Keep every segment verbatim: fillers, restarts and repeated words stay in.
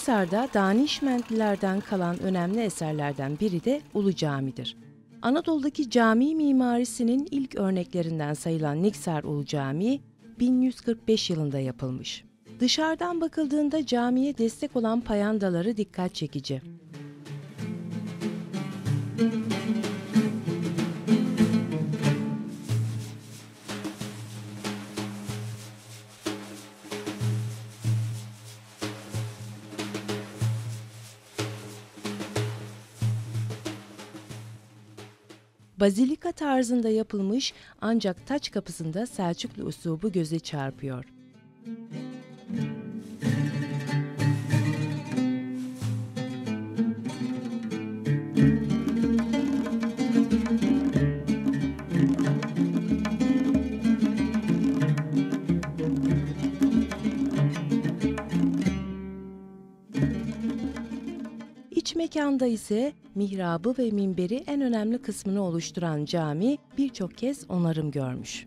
Niksar'da Danişmentlilerden kalan önemli eserlerden biri de Ulu Cami'dir. Anadolu'daki cami mimarisinin ilk örneklerinden sayılan Niksar Ulu Camii bin yüz kırk beş yılında yapılmış. Dışarıdan bakıldığında camiye destek olan payandaları dikkat çekici. Bazilika tarzında yapılmış ancak taç kapısında Selçuklu üslubu göze çarpıyor. İç mekanda ise mihrabı ve minberi en önemli kısmını oluşturan cami birçok kez onarım görmüş.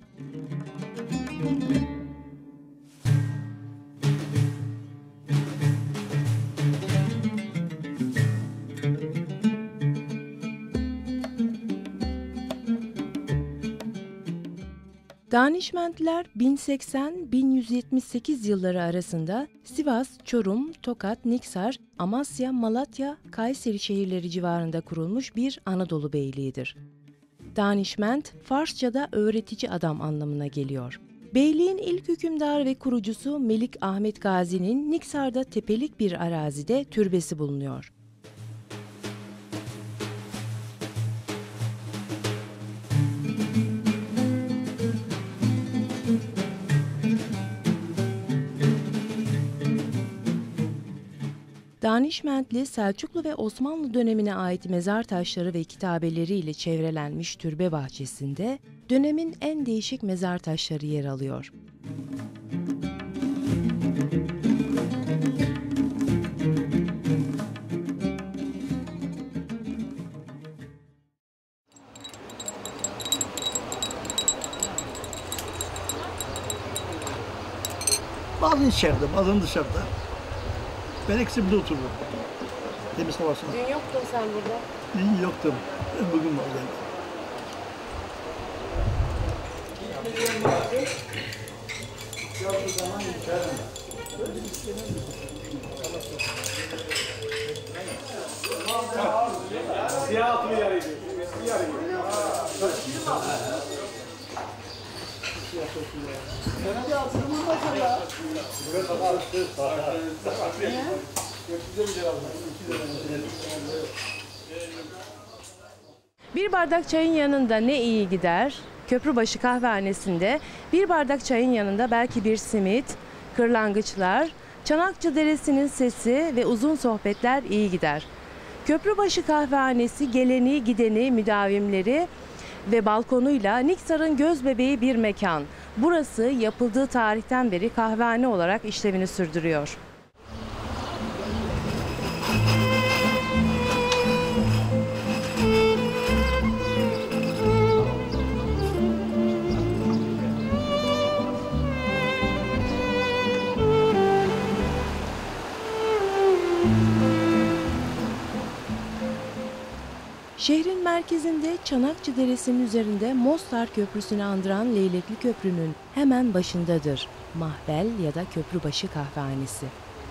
Danişmentliler bin seksen bin yüz yetmiş sekiz yılları arasında Sivas, Çorum, Tokat, Niksar, Amasya, Malatya, Kayseri şehirleri civarında kurulmuş bir Anadolu beyliğidir. Danişment, Farsça'da öğretici adam anlamına geliyor. Beyliğin ilk hükümdarı ve kurucusu Melik Ahmet Gazi'nin Niksar'da tepelik bir arazide türbesi bulunuyor. Danişmentli, Selçuklu ve Osmanlı dönemine ait mezar taşları ve kitabeleriyle çevrelenmiş türbe bahçesinde dönemin en değişik mezar taşları yer alıyor. Bazen içeride, bazen dışarıda. Ben ikisi burada otururum. Temiz havasına. Dün yoktun sen burada. Dün yoktum. Ben bugün var yani. Siyah atımı yaraydı. Bir bardak çayın yanında ne iyi gider? Köprübaşı kahvehanesinde bir bardak çayın yanında belki bir simit, kırlangıçlar, Çanakçı Deresi'nin sesi ve uzun sohbetler iyi gider. Köprübaşı kahvehanesi geleni, gideni, müdavimleri ve balkonuyla Niksar'ın gözbebeği bir mekan. Burası yapıldığı tarihten beri kahvehane olarak işlevini sürdürüyor. Şehrin merkezinde Çanakçı Deresi'nin üzerinde Mostar Köprüsü'nü andıran Leylekli Köprü'nün hemen başındadır Mahvel ya da Köprübaşı Kahvehanesi.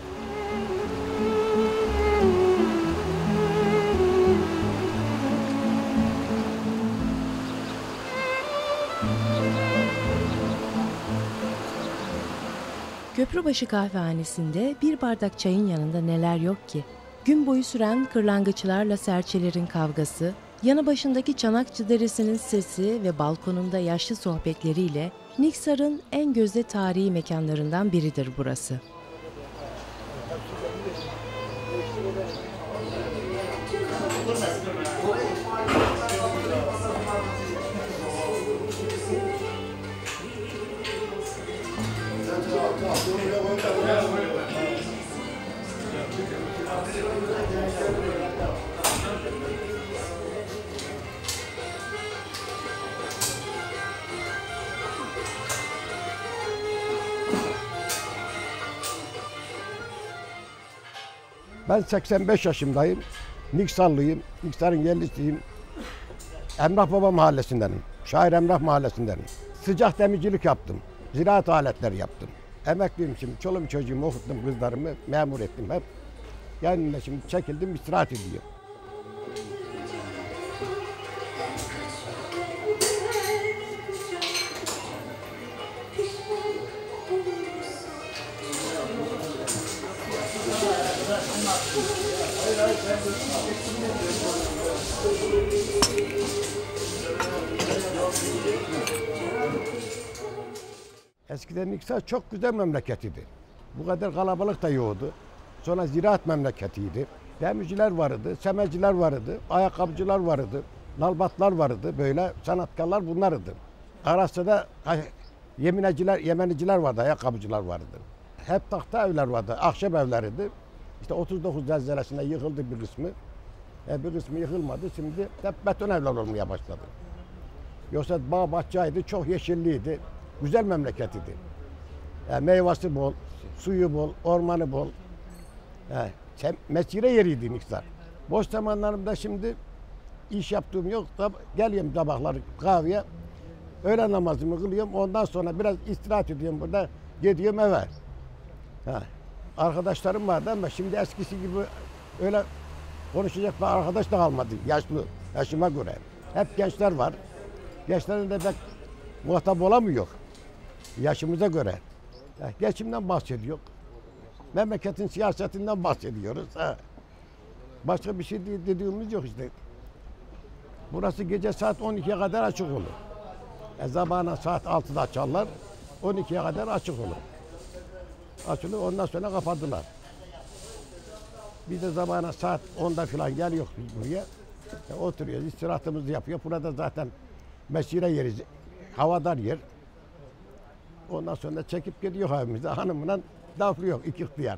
Köprübaşı Kahvehanesi'nde bir bardak çayın yanında neler yok ki? Gün boyu süren kırlangıçlarla serçelerin kavgası, yanı başındaki Çanakçı Deresi'nin sesi ve balkonunda yaşlı sohbetleriyle Niksar'ın en gözde tarihi mekanlarından biridir burası. Ben seksen beş yaşındayım. Niksarlıyım. Niksar'ın yerlisiyim. Emrah Baba mahallesindenim. Şair Emrah mahallesindenim. Sıcak demircilik yaptım. Ziraat aletleri yaptım. Emekliyim şimdi. Çoluğum çocuğumu okuttum, kızlarımı memur ettim hep. Yani şimdi çekildim, istirahat ediyorum. Eskiden Niksar çok güzel memleketiydi. Bu kadar kalabalık da yoktu. Sonra ziraat memleketiydi. Demirciler vardı, semerciler vardı, ayakkabıcılar vardı, nalbatlar vardı, böyle sanatkarlar bunlardı. Arasında yemineciler, yemeniciler vardı, ayakkabıcılar vardı. Hep tahta evler vardı, ahşap evleriydi. İşte otuz dokuz zelzelesinde yıkıldı bir kısmı. E, bir kısmı yıkılmadı, şimdi hep beton evler olmaya başladı. Yoksa bağ bahçeydi, çok yeşilliydi, güzel memleketiydi. E, meyvesi bol, suyu bol, ormanı bol. E, mesire yeriydi Niksar. Boş zamanlarımda şimdi iş yaptığım yok, geliyorum sabahları kahveye, öğlen namazımı kılıyorum, ondan sonra biraz istirahat ediyorum burada, gidiyorum eve. Ha. Arkadaşlarım vardı ama şimdi eskisi gibi öyle konuşacak bir arkadaş da kalmadı, yaşlı, yaşıma göre. Hep gençler var. Gençlerin de pek muhatap olamıyor, yaşımıza göre. Ha. Geçimden bahsediyor. Memleketin siyasetinden bahsediyoruz. Ha. Başka bir şey dediğimiz yok işte. Burası gece saat on ikiye kadar açık olur. E, zabana saat altıda açarlar, on ikiye kadar açık olur. Açılır, ondan sonra kapadılar. Biz de zamana saat onda falan geliyoruz biz buraya. E, oturuyoruz, istirahatımızı yapıyor. Burada zaten mesire yeri, havadar yer. Ondan sonra çekip gidiyor evimize. Hanımla daflıyor, iki ihtiyar.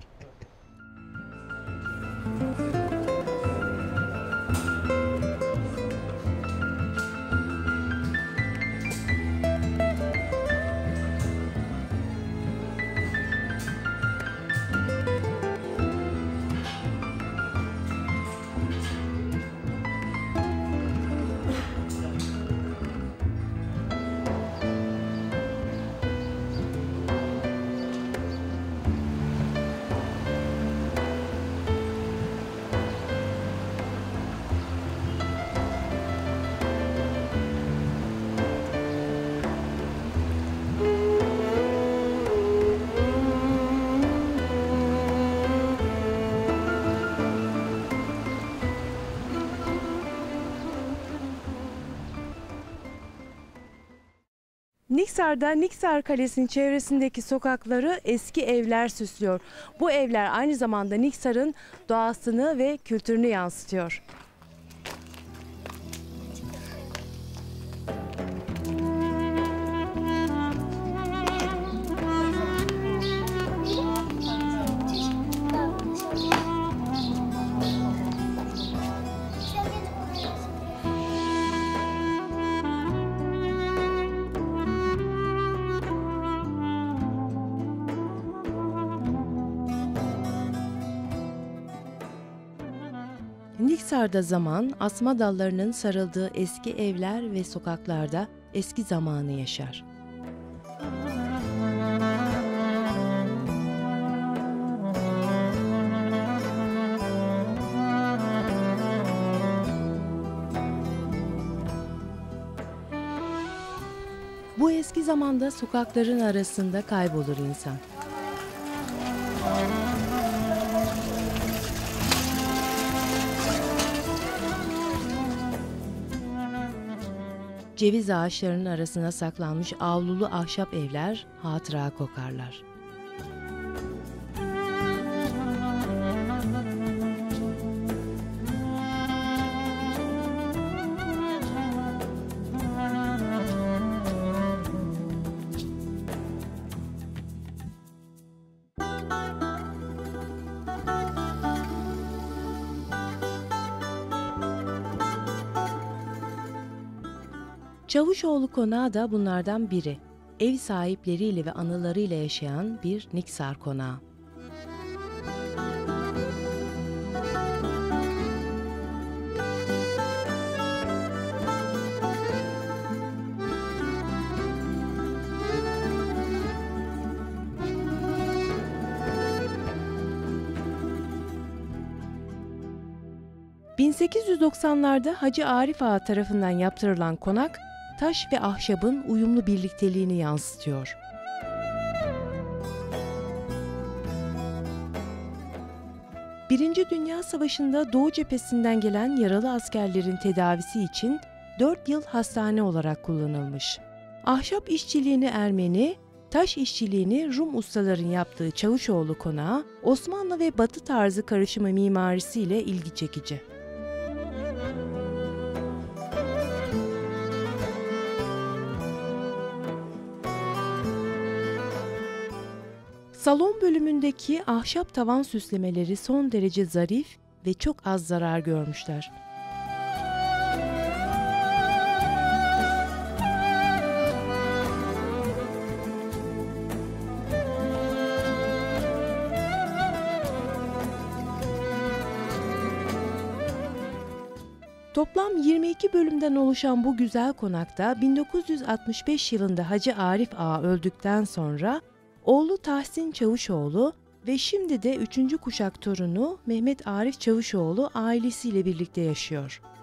Niksar'da Niksar Kalesi'nin çevresindeki sokakları eski evler süslüyor. Bu evler aynı zamanda Niksar'ın doğasını ve kültürünü yansıtıyor. Niksar'da zaman, asma dallarının sarıldığı eski evler ve sokaklarda eski zamanı yaşar. Bu eski zamanda sokakların arasında kaybolur insan. Ceviz ağaçlarının arasına saklanmış avlulu ahşap evler hatıra kokarlar. Çavuşoğlu Konağı da bunlardan biri. Ev sahipleriyle ve anılarıyla yaşayan bir Niksar konağı. bin sekiz yüz doksanlarda Hacı Arif Ağa tarafından yaptırılan konak, taş ve ahşabın uyumlu birlikteliğini yansıtıyor. Birinci Dünya Savaşı'nda Doğu cephesinden gelen yaralı askerlerin tedavisi için dört yıl hastane olarak kullanılmış. Ahşap işçiliğini Ermeni, taş işçiliğini Rum ustaların yaptığı Çavuşoğlu konağı, Osmanlı ve Batı tarzı karışımı mimarisiyle ilgi çekici. Salon bölümündeki ahşap tavan süslemeleri son derece zarif ve çok az zarar görmüşler. Toplam yirmi iki bölümden oluşan bu güzel konakta bin dokuz yüz altmış beş yılında Hacı Arif Ağa öldükten sonra oğlu Tahsin Çavuşoğlu ve şimdi de üçüncü kuşak torunu Mehmet Arif Çavuşoğlu ailesiyle birlikte yaşıyor.